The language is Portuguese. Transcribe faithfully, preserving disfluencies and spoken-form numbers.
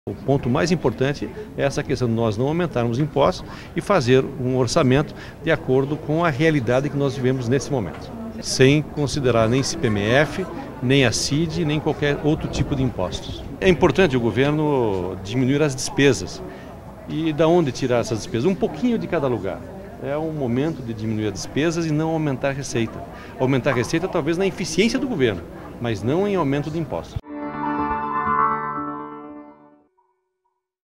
O ponto mais importante é essa questão de nós não aumentarmos impostos e fazer um orçamento de acordo com a realidade que nós vivemos nesse momento, sem considerar nem C P M F, nem a C I D, nem qualquer outro tipo de impostos. É importante o governo diminuir as despesas. E da onde tirar essas despesas? Um pouquinho de cada lugar. É um momento de diminuir as despesas e não aumentar a receita. Aumentar a receita talvez na eficiência do governo, mas não em aumento de impostos.